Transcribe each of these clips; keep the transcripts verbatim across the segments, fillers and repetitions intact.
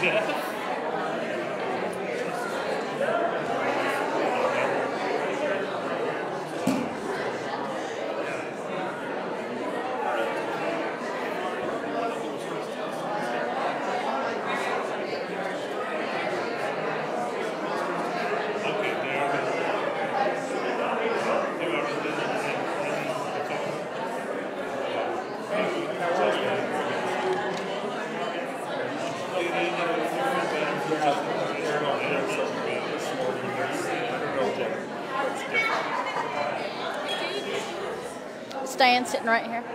Diane sitting right here.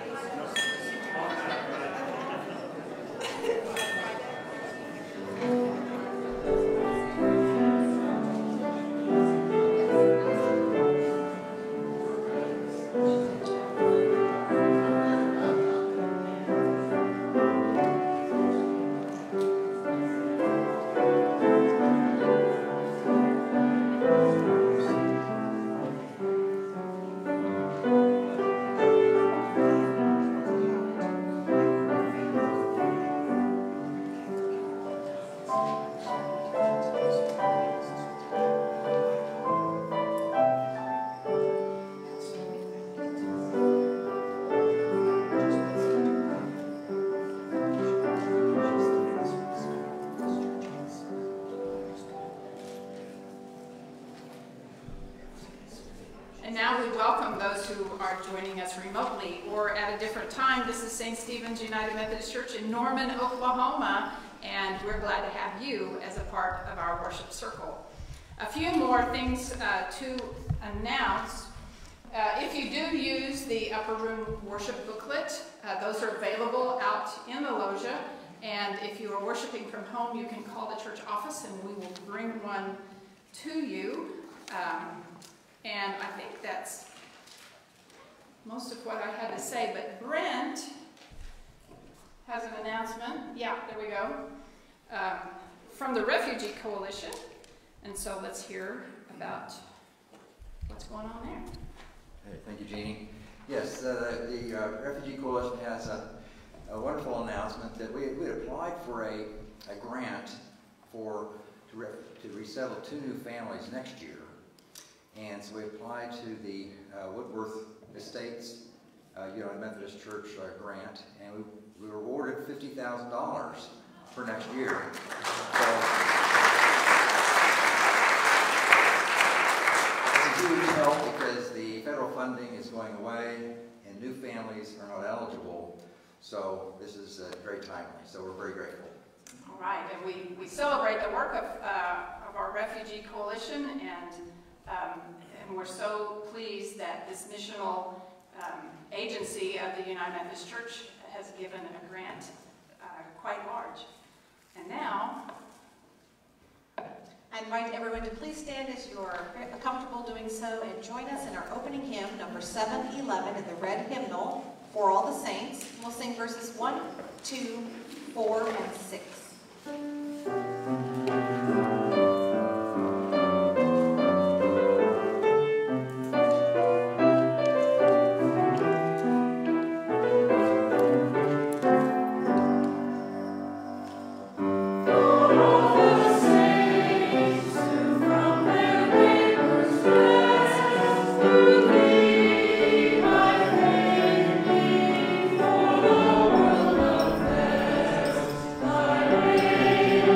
Joining us remotely or at a different time. This is Saint Stephen's United Methodist Church in Norman, Oklahoma, and we're glad to have you as a part of our worship circle. A few more things uh, to announce. Uh, if you do use the Upper Room worship booklet, uh, those are available out in the loggia, and if you are worshiping from home, you can call the church office and we will bring one to you. Um, and I think that's most of what I had to say, but Brent has an announcement. Yeah, there we go. Um, from the Refugee Coalition. And so let's hear about what's going on there. Hey, thank you, Jeannie. Yes, uh, the uh, Refugee Coalition has a, a wonderful announcement that we, we applied for a, a grant for to, re, to resettle two new families next year. And so we applied to the uh, Woodworth Estates uh, United Methodist Church uh, grant, and we, we were awarded fifty thousand dollars for next year. So, it's a huge help because the federal funding is going away and new families are not eligible. So this is uh, very timely. So we're very grateful. All right, and we, we celebrate the work of, uh, of our Refugee Coalition, and um, And we're so pleased that this missional um, agency of the United Methodist Church has given a grant uh, quite large. And now, I invite everyone to please stand as you're comfortable doing so and join us in our opening hymn, number seven eleven, in the red hymnal, For All the Saints. We'll sing verses one, two, four, and six. Thank you.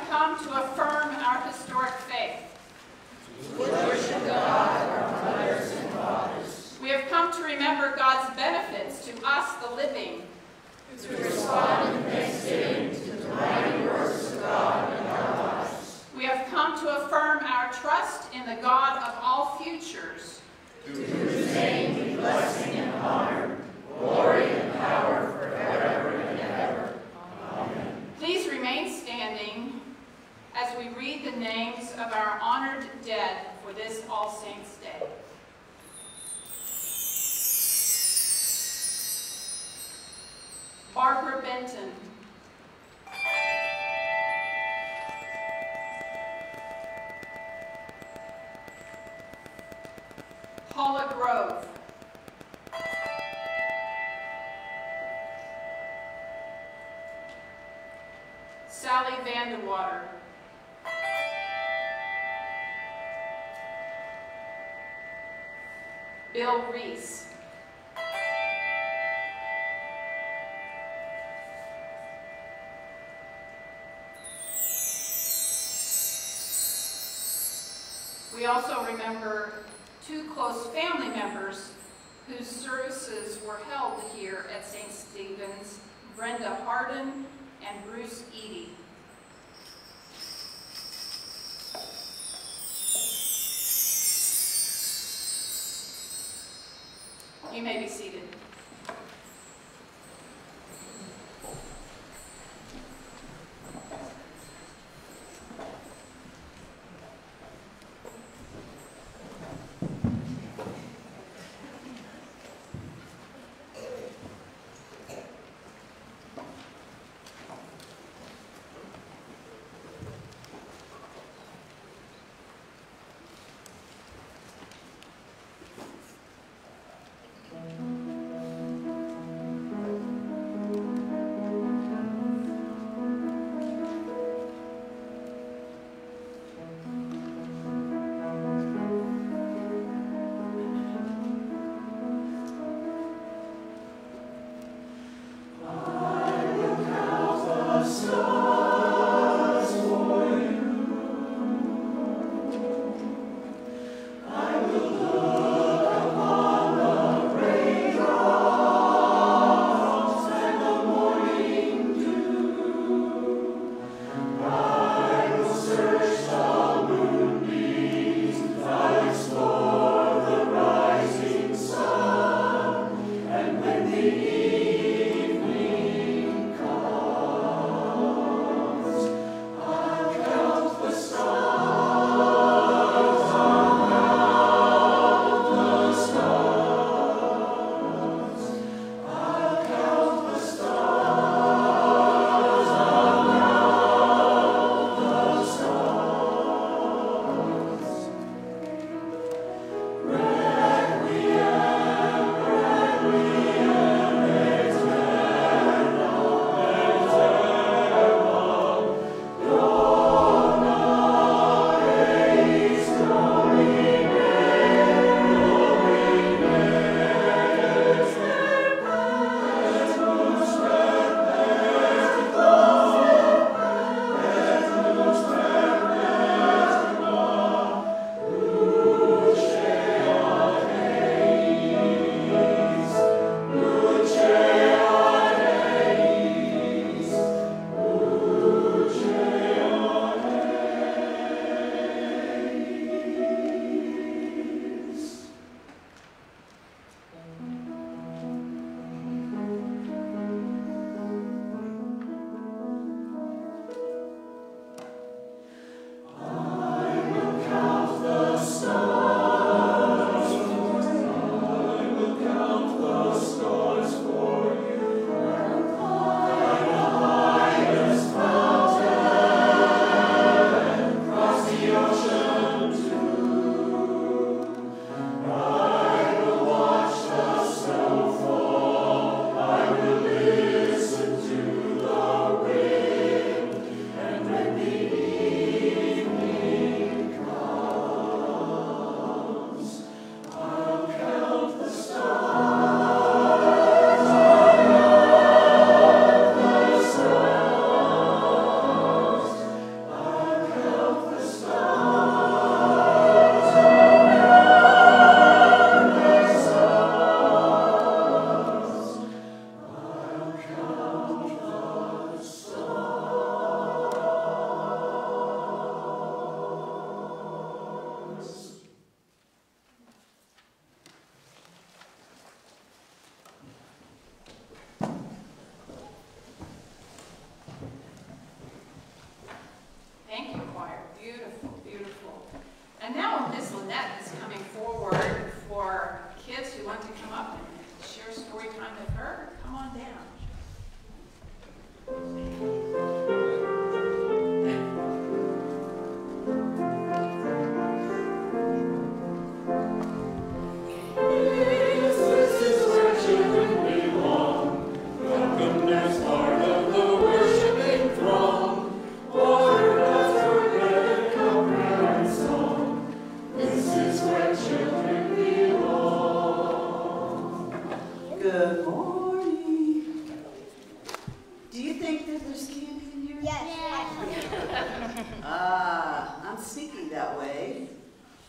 come to affirm our historic faith. To worship God, our mothers and fathers. We have come to remember God's benefits to us, the living. To respond in thanksgiving to the mighty works of God in our lives. We have come to affirm our trust in the God of all futures. To whose name be blessing and honor, glory and power forever and ever. Amen. Please remain standing as we read the names of our honored dead for this All Saints' Day. Barbara Benton. Paula Grove. Sally Vandewater. Bill Reese. We also remember two close family members whose services were held here at Saint Stephen's, Brenda Hardin and Bruce Eady. You may be seated.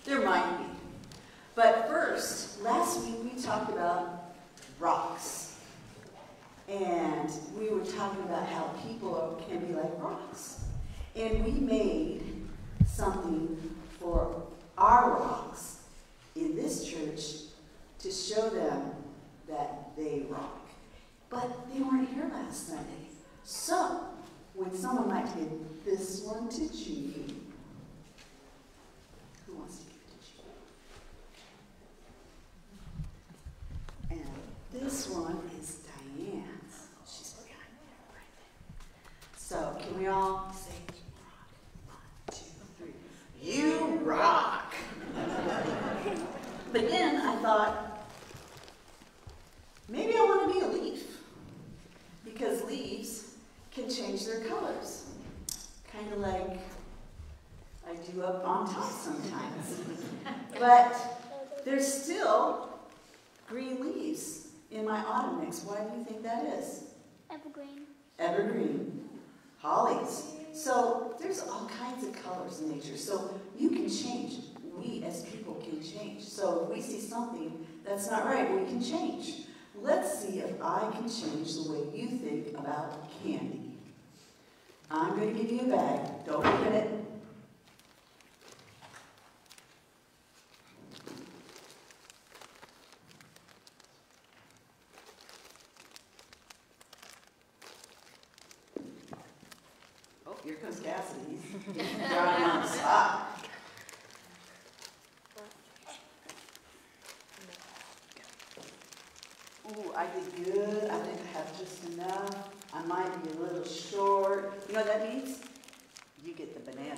There might be. But first, last week we talked about rocks. And we were talking about how people can be like rocks. And we made something for our rocks in this church to show them that they rock. But they weren't here last Sunday. So, would someone like to give this one to Jeannie? Who wants to give it to Jeannie? And this one is Diane's. She's behind there, right there. So, can we all say, rock? One, two, three. You rock! But then I thought, maybe I want to be a leaf. Because leaves can change their colors. Kind of like I do up on top sometimes. But there's still green leaves in my autumn mix. Why do you think that is? Evergreen. Evergreen. Hollies. So there's all kinds of colors in nature. So you can change. We as people can change. So if we see something that's not right, we can change. Let's see if I can change the way you think about candy. I'm going to give you a bag. Don't open it. Oh, here comes Cassidy. He's drowning on the spot. Ooh, I did good. I think I have just enough. I might be a little short. You know what that means? You get the banana.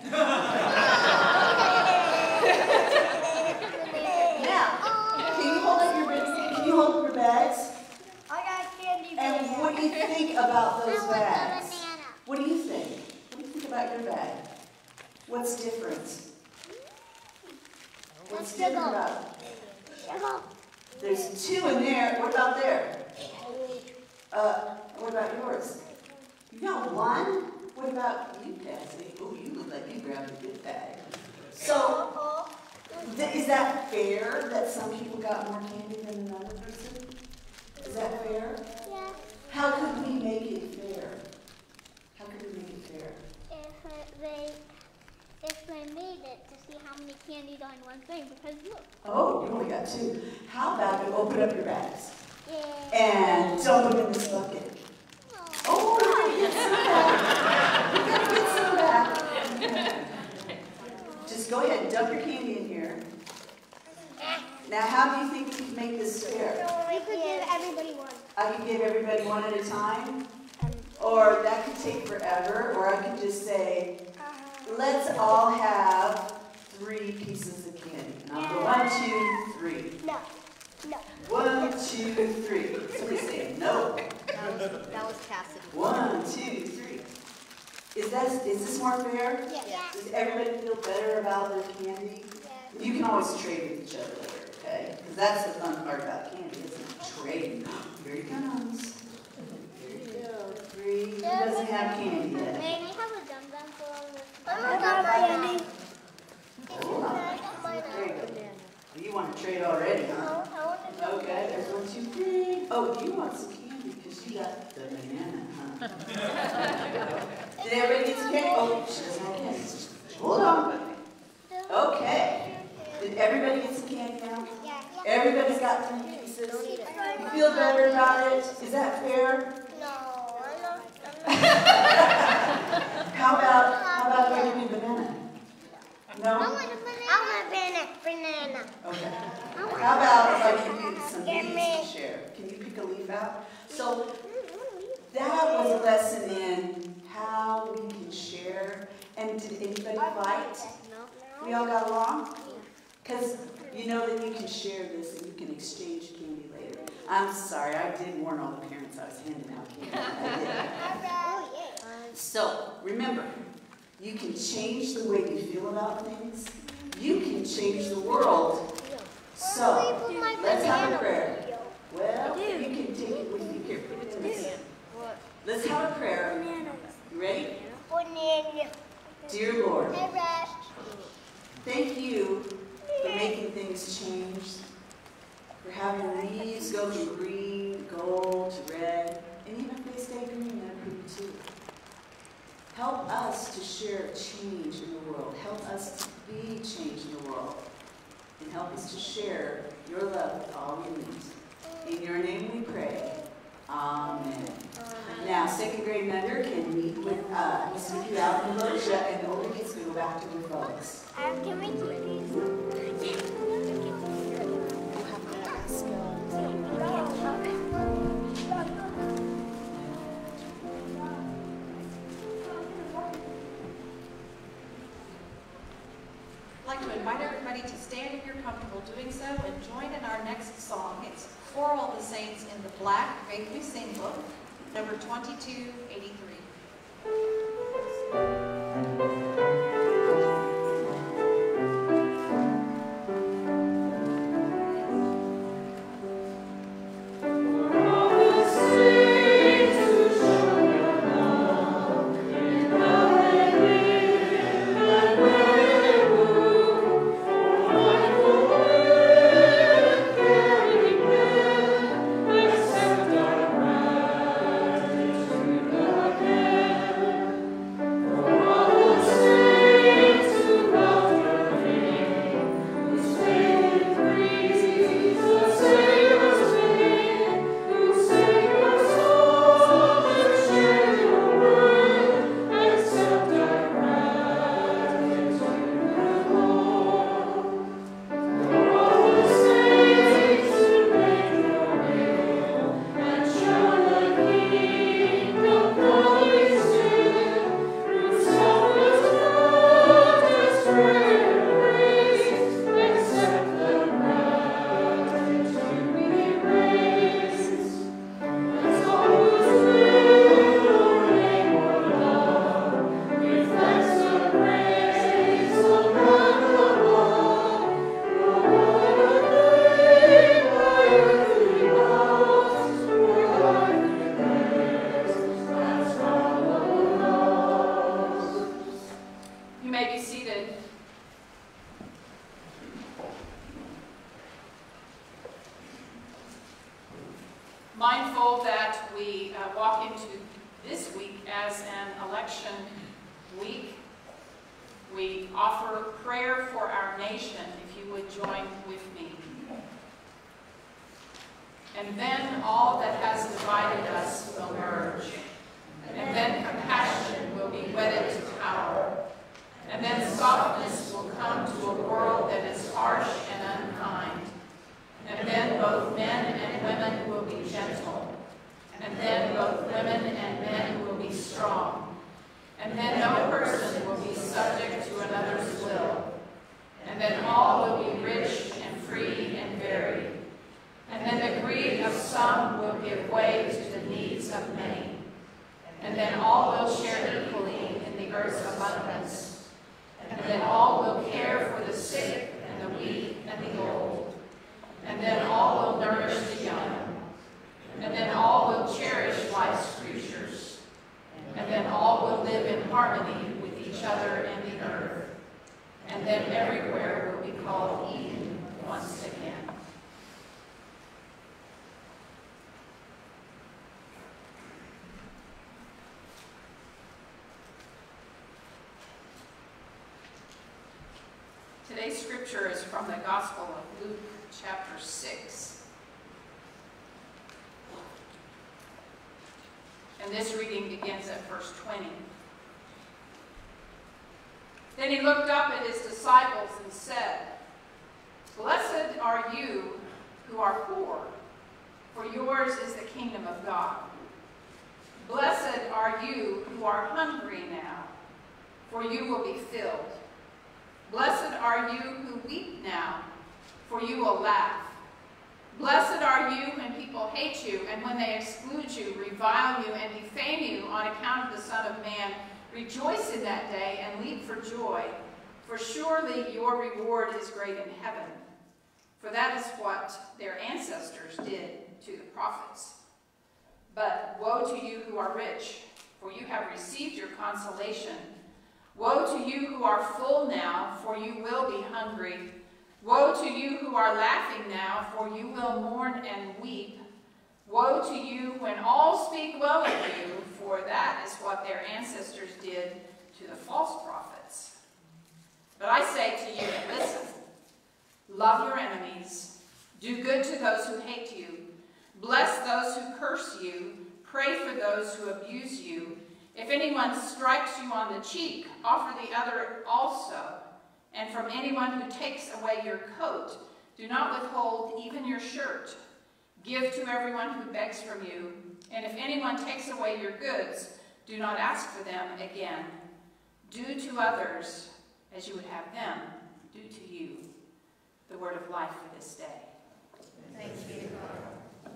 Now, can you hold up your can you hold up your bags? I got candy. And what do you think about those I want bags? the banana. What do you think? What do you think about your bag? What's different? What's Let's different go. about it? Sugar. There's two in there. What about there? Uh, what about yours? You got one? What about you, Cassie? Oh, you look like you grabbed a good bag. So, th is that fair that some people got more candy than another person? Is that fair? Yeah. How could we make it fair? How could we make it fair? If uh, they, if they made it to see how many candies on one thing, because look. Oh, you only got two. How about you open up your bags Yeah. and dump them in this bucket? Oh, we're gonna get some back. We're gonna get some back. Just go ahead and dump your candy in here. Now, how do you think we can make this fair? We could give everybody one. I can give everybody one at a time, or that could take forever, or I could just say, let's all have three pieces of candy. And I'll go one, two, three. No. No. One, two, three. Somebody say no. That was, that was Cassidy. One, two, three. Is that is this more fair? Yeah. Does everybody feel better about their candy? Yeah. You can always trade with each other later, okay? Because that's the fun part about candy, isn't it? Trading. Here he comes. Here you go. Three. Who doesn't have candy yet? Maybe have a dum dum for all this. I'm gonna got my candy. Hold on. There you go. You want to trade already, huh? Okay, there's one, two, three. Oh, you want some candy because you got the banana, huh? Did everybody get some candy? Oh, she doesn't have candy. Hold on. Okay. Did everybody get some candy now? Yeah. Everybody's got three pieces. You feel better about it? Is that fair? No, I love How about, how about if I give you a banana? I No? want a banana. I want a banana. Banana. Okay. I want How about if I give you some Give leaves me. to share? Can you pick a leaf out? So that was a lesson in how we can share. And did anybody fight? No. We all got along? Because you know that you can share this and you can exchange candy later. I'm sorry, I did warn all the parents I was handing out candy. I did. Oh, yeah. So remember, you can change the way you feel about things. You can change the world. So let's have a prayer. Well, you can take it with you here. Put it in this. Let's have a prayer. You ready? Banana. Dear Lord, Hey, Rush. thank you making things change, for having leaves go from green, gold to red, and even if they stay green, they're pretty too. Help us to share change in the world. Help us to be change in the world. And help us to share your love with all we need. In your name we pray. Amen. Now, second grade and under can meet with, uh, we'll sneak you out in the loggia, and the older kids can go back to their folks. Um, can we keep these? I'd like to invite everybody to stand if you're comfortable doing so and join in our next song. It's For All the Saints in the Black Faith We Sing book, number twenty-two eighty-three. Mindful that we uh, walk into this week as an election week, we offer prayer for our nation, if you would join with me. And then all that has divided us will merge, and then compassion will be wedded to power, and then softness will come to a world that is harsh and unkind. And then both men and women will be gentle. And then both women and men will be strong. And then no person will be subject to another's will. And then all will be rich and free and varied. And then the greed of some will give way to the needs of many. And then all will share equally in the earth's abundance. And then all will care for the sick and the weak and the old. And then all will nourish the young. And then all will cherish life's creatures. And then all will live in harmony with each other and the earth. And then everywhere will be called Eden once again. Today's scripture is from the Gospel of Luke, chapter six. And this reading begins at verse twenty. Then he looked up at his disciples and said, "Blessed are you who are poor, for yours is the kingdom of God. Blessed are you who are hungry now, for you will be filled. Blessed are you who weep now, for you will laugh. Blessed are you when people hate you, and when they exclude you, revile you, and defame you on account of the Son of Man. Rejoice in that day and leap for joy, for surely your reward is great in heaven. For that is what their ancestors did to the prophets. But woe to you who are rich, for you have received your consolation. Woe to you who are full now, for you will be hungry. Woe to you who are laughing now, for you will mourn and weep. Woe to you when all speak well of you, for that is what their ancestors did to the false prophets. But I say to you, listen, love your enemies, do good to those who hate you, bless those who curse you, pray for those who abuse you. If anyone strikes you on the cheek, offer the other also. And from anyone who takes away your coat, do not withhold even your shirt. Give to everyone who begs from you. And if anyone takes away your goods, do not ask for them again. Do to others as you would have them do to you. The word of life for this day. Thanks be to God.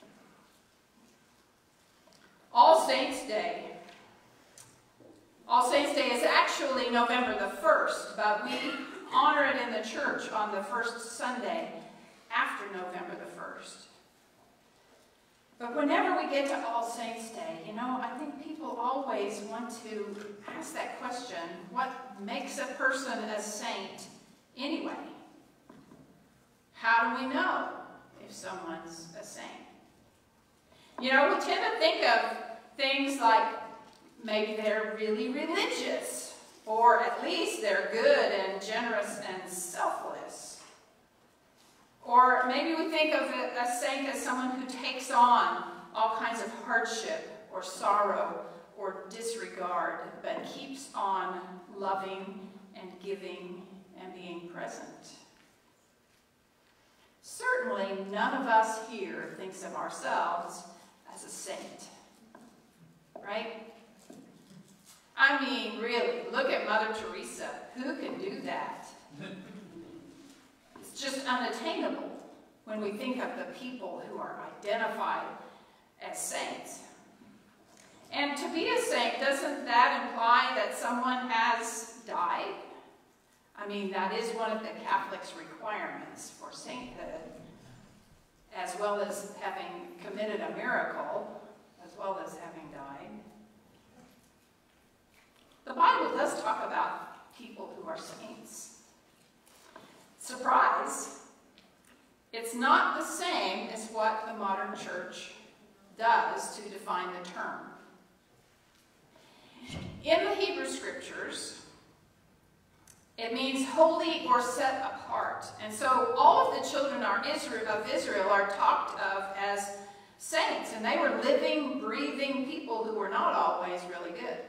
All Saints' Day. All Saints' Day is actually November the first, but we honor it in the church on the first Sunday after November the first. But whenever we get to All Saints' Day, you know, I think people always want to ask that question, what makes a person a saint anyway? How do we know if someone's a saint? You know, we tend to think of things like maybe they're really religious, or at least they're good and generous and selfless. Or maybe we think of a saint as someone who takes on all kinds of hardship or sorrow or disregard, but keeps on loving and giving and being present. Certainly none of us here thinks of ourselves as a saint, right? I mean, really, look at Mother Teresa. Who can do that? It's just unattainable when we think of the people who are identified as saints. And to be a saint, doesn't that imply that someone has died? I mean, that is one of the Catholics' requirements for sainthood, as well as having committed a miracle, as well as having died. The Bible does talk about people who are saints. Surprise! It's not the same as what the modern church does to define the term. In the Hebrew Scriptures, it means holy or set apart. And so all of the children of Israel are talked of as saints, and they were living, breathing people who were not always really good.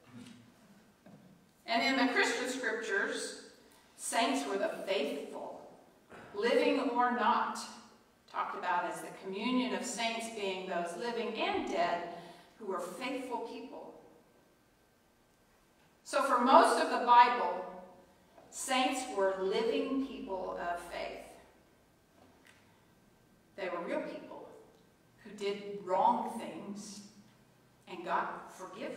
And in the Christian Scriptures, saints were the faithful, living or not, talked about as the communion of saints being those living and dead who were faithful people. So for most of the Bible, saints were living people of faith. They were real people who did wrong things and got forgiven,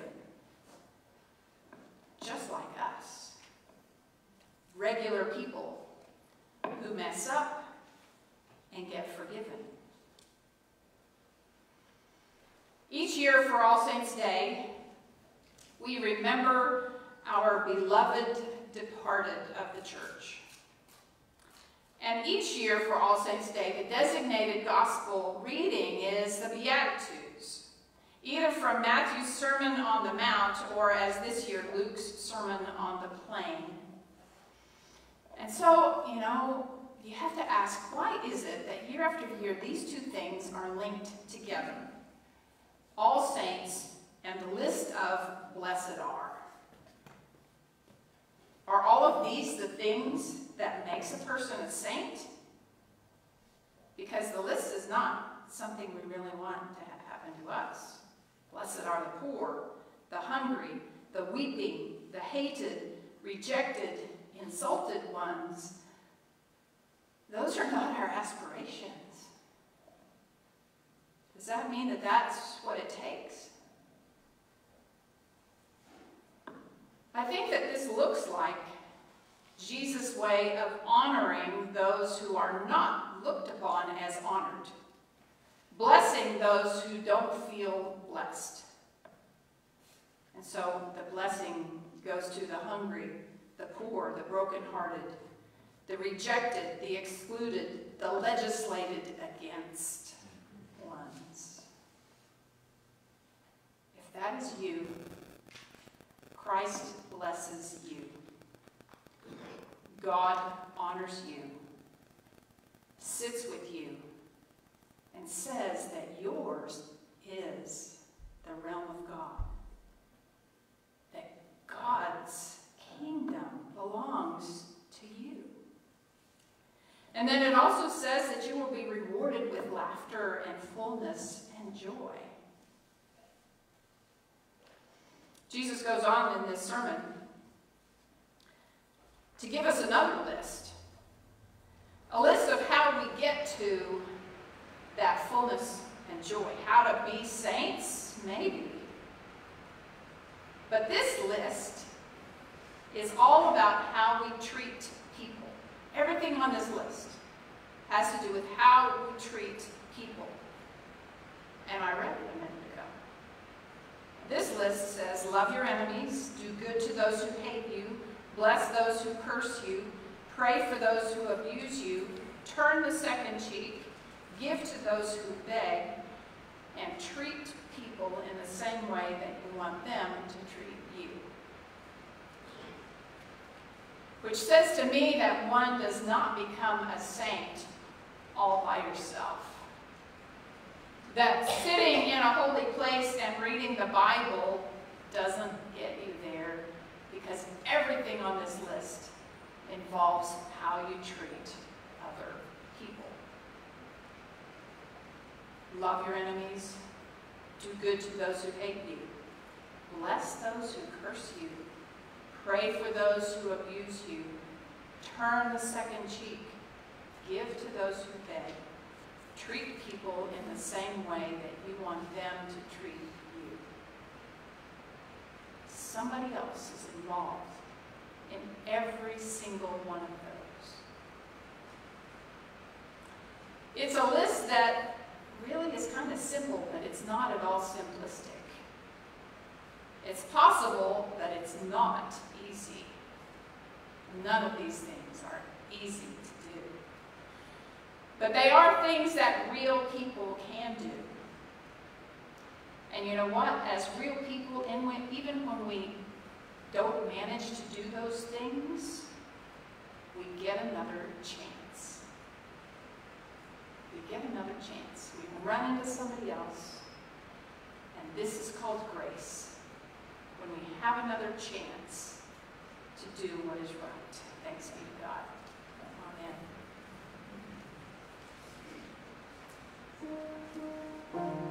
just like us. Regular people who mess up and get forgiven. Each year for All Saints' Day, we remember our beloved departed of the church. And each year for All Saints' Day, the designated gospel reading is the Beatitudes, either from Matthew's Sermon on the Mount or, as this year, Luke's Sermon on the Plain. And so, you know, you have to ask, why is it that year after year these two things are linked together? All Saints and the list of blessed are. Are all of these the things that makes a person a saint? Because the list is not something we really want to have happen to us. Blessed are the poor, the hungry, the weeping, the hated, rejected, insulted ones. Those are not our aspirations. Does that mean that that's what it takes? I think that this looks like Jesus' way of honoring those who are not looked upon as honored, blessing those who don't feel blessed. And so the blessing goes to the hungry, the poor, the brokenhearted, the rejected, the excluded, the legislated against ones. If that is you, Christ blesses you. God honors you, sits with you, and says that yours is the realm of God. That God's kingdom belongs to you. And then it also says that you will be rewarded with laughter and fullness and joy. Jesus goes on in this sermon to give us another list. A list of how we get to that fullness and joy. How to be saints? Maybe. But this list is all about how we treat people. Everything on this list has to do with how we treat people. And I read it a minute ago. This list says, love your enemies, do good to those who hate you, bless those who curse you, pray for those who abuse you, turn the second cheek, give to those who beg, and treat people in the same way that you want them to treat you. Which says to me that one does not become a saint all by yourself. That sitting in a holy place and reading the Bible doesn't get you there, because everything on this list involves how you treat other people. Love your enemies, do good to those who hate you, bless those who curse you, pray for those who abuse you, turn the second cheek, give to those who beg, treat people in the same way that you want them to treat you. Somebody else is involved in every single one of those. It's a list that really is kind of simple, but it's not at all simplistic. It's possible that it's not easy. None of these things are easy to do. But they are things that real people can do. And you know what? As real people, even when we don't manage to do those things, we get another chance. We get another chance. We run into somebody else, and this is called grace. When we have another chance to do what is right. Thanks be to God. Amen.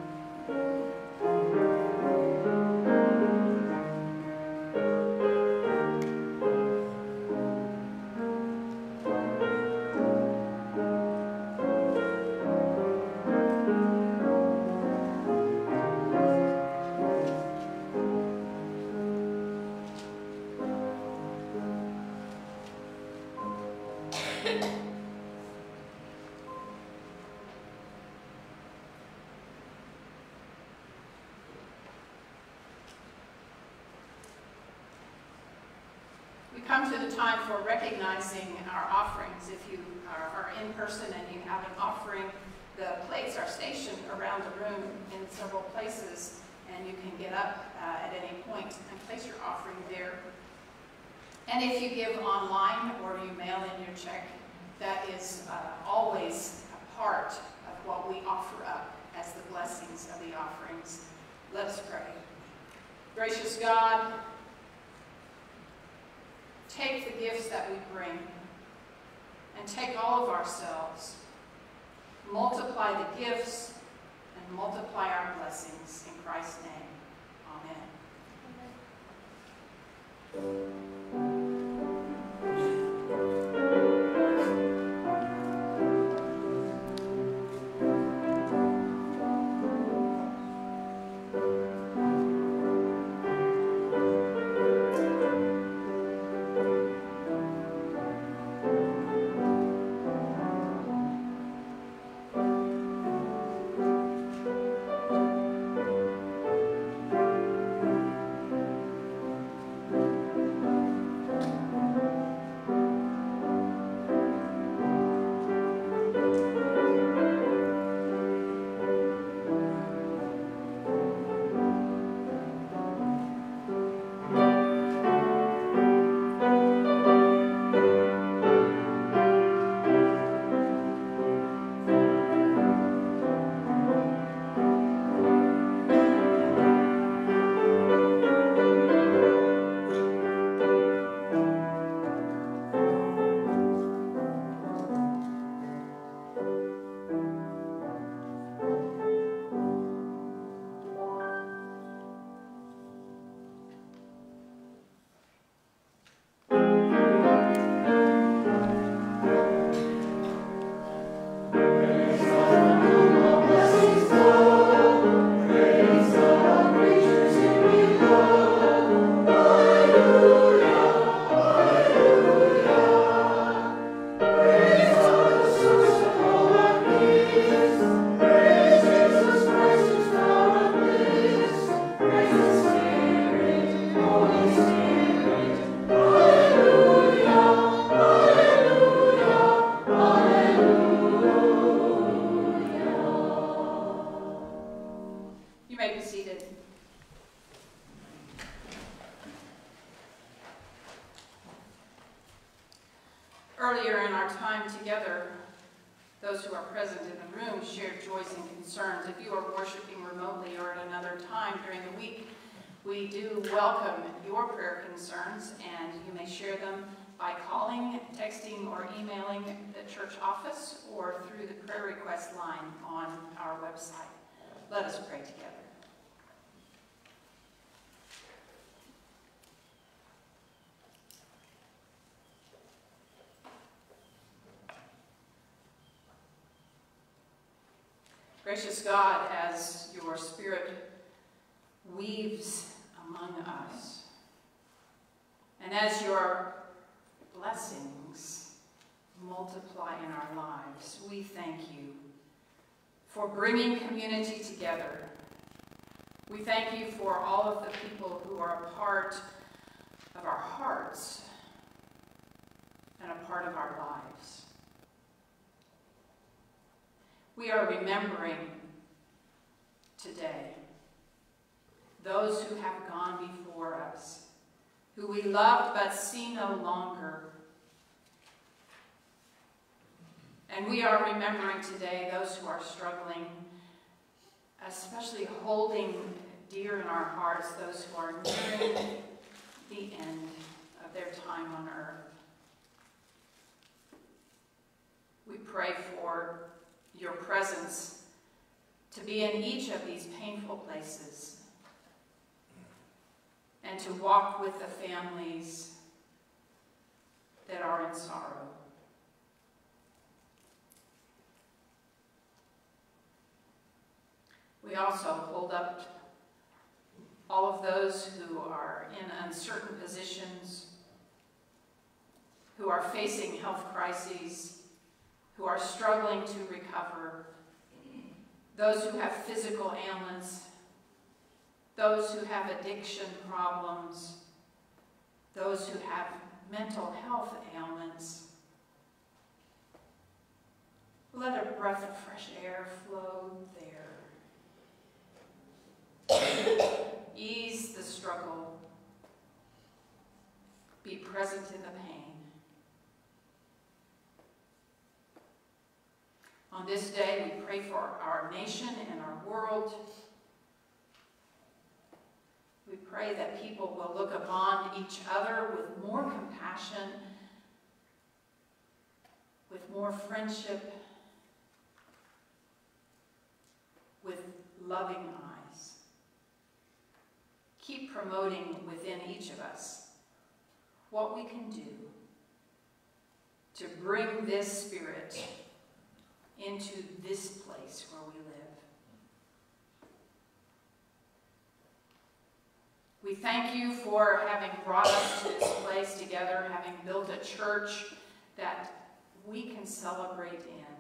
Come to the time for recognizing our offerings. If you are, are in person and you have an offering, the plates are stationed around the room in several places, and you can get up uh, at any point and place your offering there. And if you give online or you mail in your check, that is uh, always a part of what we offer up as the blessings of the offerings. Let us pray. Gracious God, take the gifts that we bring and take all of ourselves. Multiply the gifts and multiply our blessings. In Christ's name, amen. Earlier in our time together, those who are present in the room shared joys and concerns. If you are worshiping remotely or at another time during the week, we do welcome your prayer concerns, and you may share them by calling, texting, or emailing the church office or through the prayer request line on our website. Let us pray together. Gracious God, as your Spirit weaves among us, and as your blessings multiply in our lives, we thank you for bringing community together. We thank you for all of the people who are a part of our hearts and a part of our lives. We are remembering today those who have gone before us, who we loved but see no longer. And we are remembering today those who are struggling, especially holding dear in our hearts those who are nearing the end of their time on earth. We pray for your presence to be in each of these painful places and to walk with the families that are in sorrow. We also hold up all of those who are in uncertain positions, who are facing health crises, who are struggling to recover, those who have physical ailments, those who have addiction problems, those who have mental health ailments. Let a breath of fresh air flow there. Ease the struggle. Be present in the pain. On this day, we pray for our nation and our world. We pray that people will look upon each other with more compassion, with more friendship, with loving eyes. Keep promoting within each of us what we can do to bring this spirit into this place where we live. We thank you for having brought us to this place together, having built a church that we can celebrate in.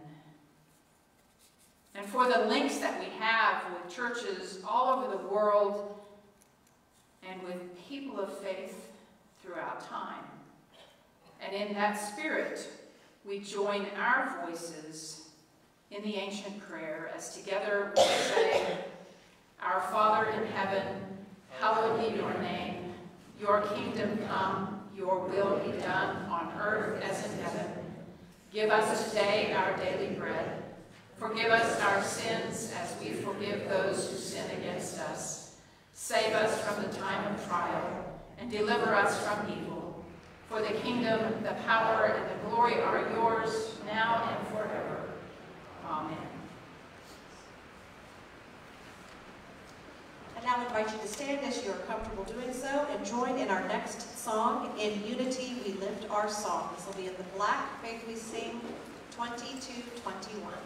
And for the links that we have with churches all over the world and with people of faith throughout time. And in that spirit, we join our voices in the ancient prayer as together we say, Our Father in heaven, hallowed be your name. Your kingdom come, your will be done on earth as in heaven. Give us today our daily bread. Forgive us our sins as we forgive those who sin against us. Save us from the time of trial and deliver us from evil. For the kingdom, the power, and the glory are yours now and forever. Amen. And now I invite you to stand as you're comfortable doing so and join in our next song, In Unity We Lift Our Song. This will be in the black, Faith We Sing, twenty-two twenty-one.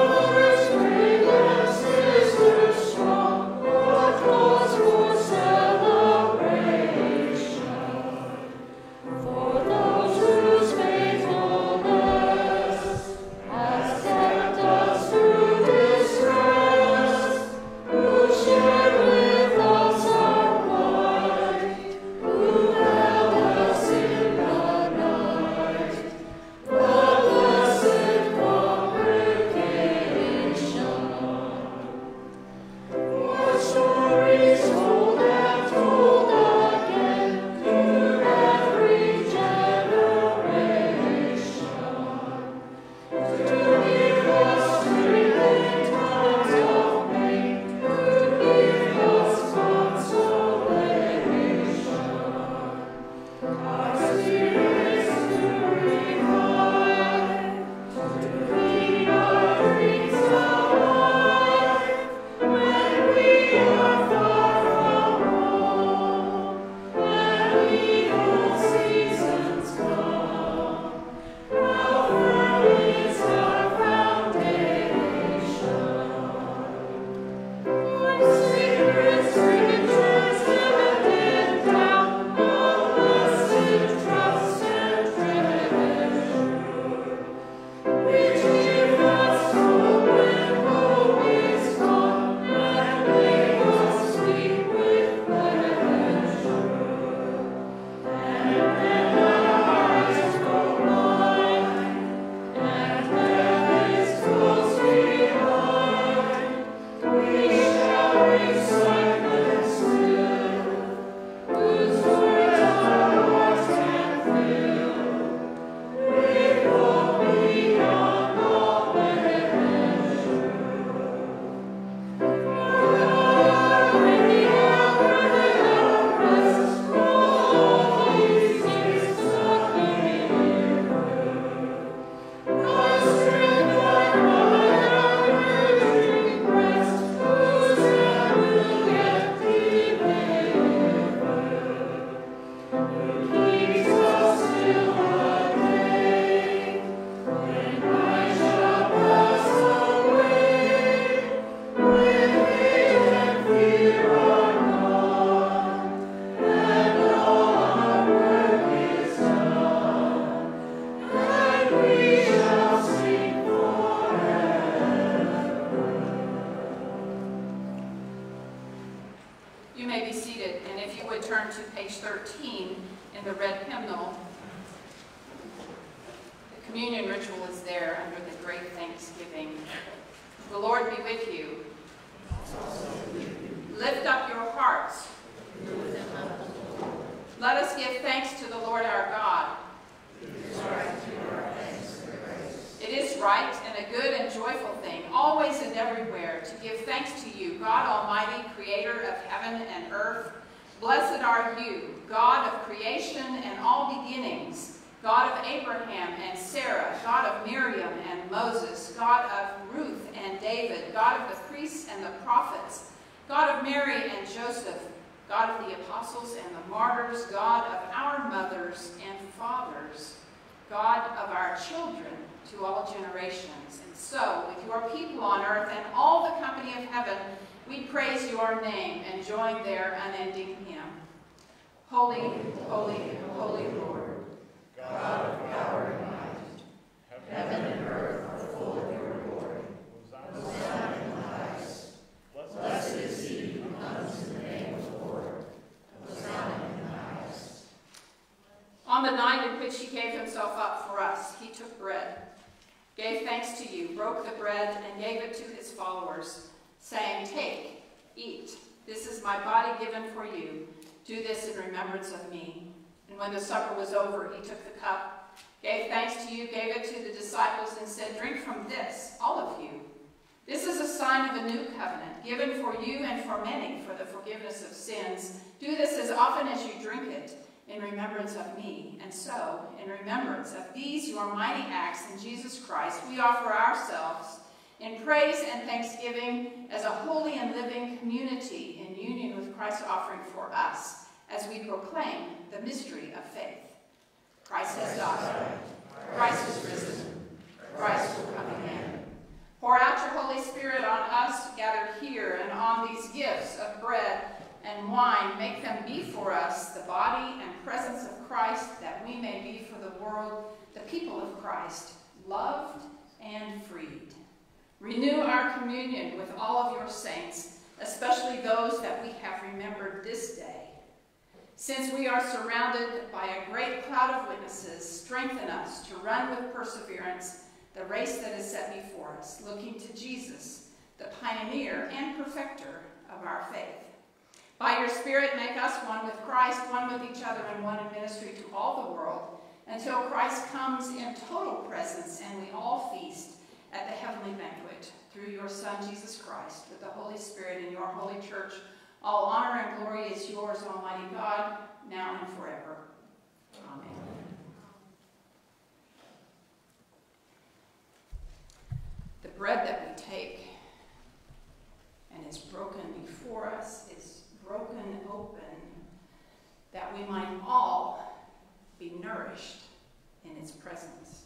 Strong, what cause for self? turn to page thirteen in the red hymnal. The communion ritual is there under the great thanksgiving. The Lord be with you. Lift up your hearts. Let us give thanks to the Lord our God. It is right and a good and joyful thing, always and everywhere, to give thanks to you, God Almighty, creator of heaven and earth. Blessed are you, God of creation and all beginnings, God of Abraham and Sarah, God of Miriam and Moses, God of Ruth and David, God of the priests and the prophets, God of Mary and Joseph, God of the apostles and the martyrs, God of our mothers and fathers, God of our children to all generations. And so, with your people on earth and all the company of heaven, we praise your name and join their unending hymn. Holy, holy, holy Lord, God of power and might, heaven and earth are full of your glory. Hosanna in the highest. Blessed is he who comes in the name of the Lord. Hosanna in the highest. On the night in which he gave himself up for us, he took bread, gave thanks to you, broke the bread, and gave it to his followers, saying, "Take, eat. This is my body given for you. Do this in remembrance of me." And when the supper was over, he took the cup, gave thanks to you, gave it to the disciples, and said, "Drink from this, all of you. This is a sign of a new covenant, given for you and for many for the forgiveness of sins. Do this as often as you drink it in remembrance of me." And so, in remembrance of these your mighty acts in Jesus Christ, we offer ourselves in praise and thanksgiving as a holy and living community in union with Christ's offering for us as we proclaim the mystery of faith. Christ has died. Christ is risen. Christ will come again. Pour out your Holy Spirit on us gathered here and on these gifts of bread and wine. Make them be for us the body and presence of Christ, that we may be for the world the people of Christ, loved and freed. Renew our communion with all of your saints, especially those that we have remembered this day. Since we are surrounded by a great cloud of witnesses, strengthen us to run with perseverance the race that is set before us, looking to Jesus, the pioneer and perfecter of our faith. By your Spirit, make us one with Christ, one with each other, and one in ministry to all the world, until Christ comes in total presence and we all feast at the heavenly banquet through your Son, Jesus Christ, with the Holy Spirit in your holy church. All honor and glory is yours, Almighty God, now and forever. Amen. The bread that we take and is broken before us is broken open that we might all be nourished in its presence.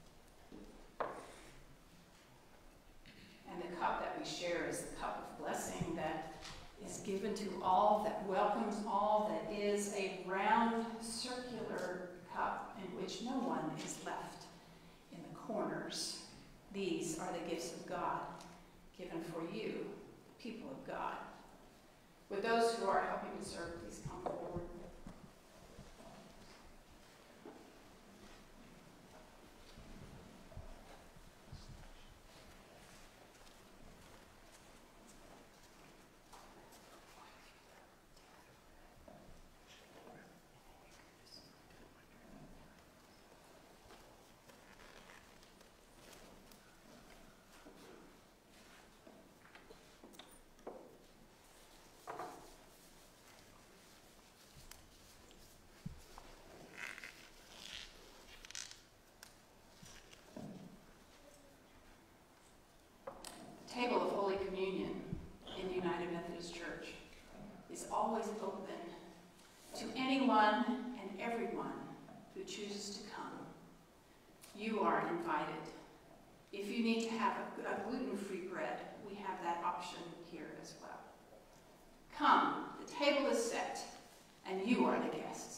And the cup that we share is the cup of blessing that is given to all, that welcomes all, that is a round, circular cup in which no one is left in the corners. These are the gifts of God given for you, people of God. Would those who are helping to serve please come forward? Table of Holy Communion in United Methodist Church is always open to anyone and everyone who chooses to come. You are invited. If you need to have a, a gluten-free bread, we have that option here as well. Come, the table is set, and you are the guests.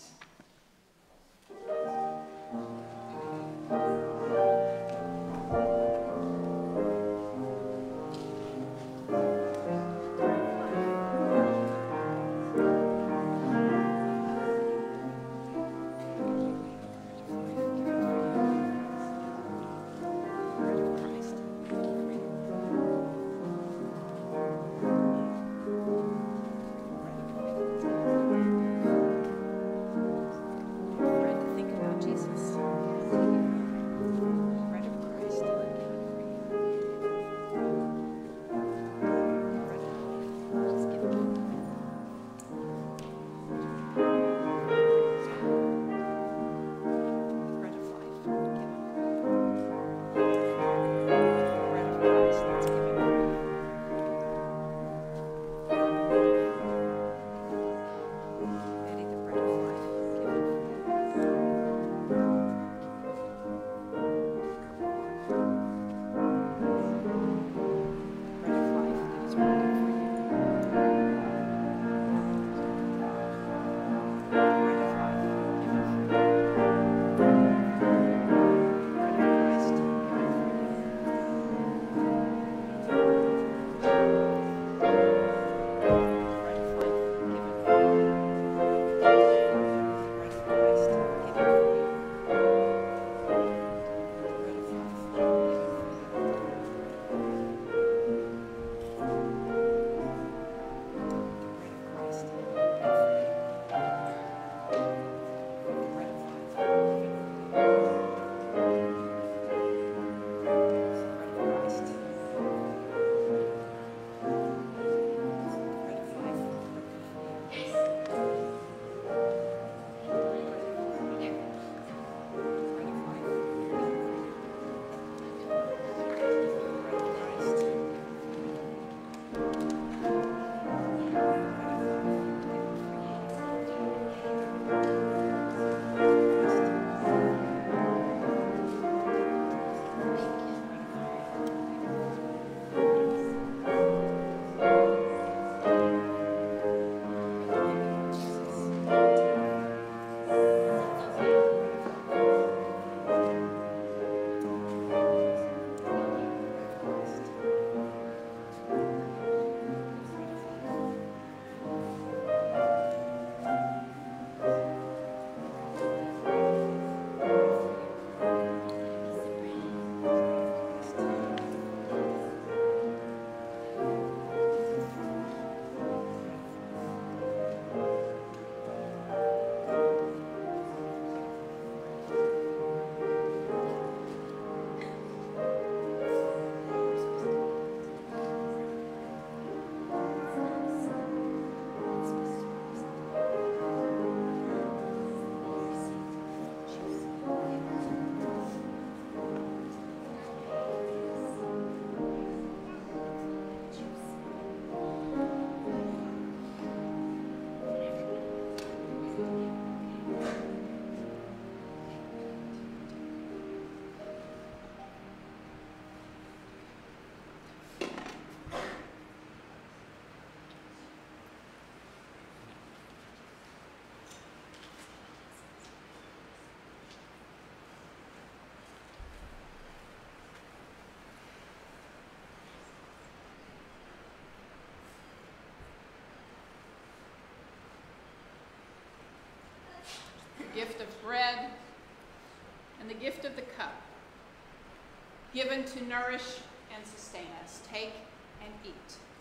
gift of bread and the gift of the cup, given to nourish and sustain us. Take and eat.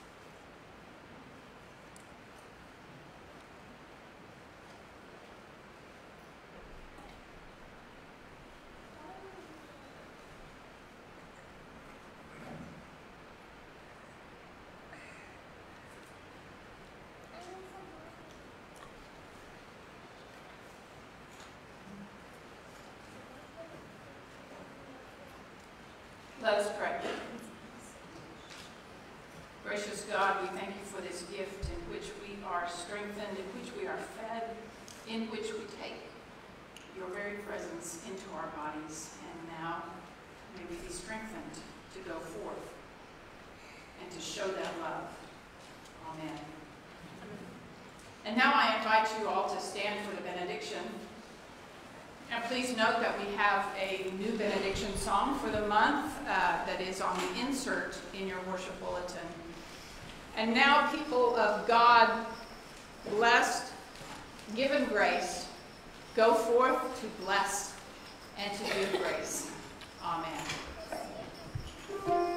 Let us pray. Gracious God, we thank you for this gift in which we are strengthened, in which we are fed, in which we take your very presence into our bodies. And now may we be strengthened to go forth and to show that love. Amen. And now I invite you all to stand for the benediction. And please note that we have a new benediction song for the month uh, that is on the insert in your worship bulletin. And now, people of God, blessed, given grace, go forth to bless and to give grace. Amen.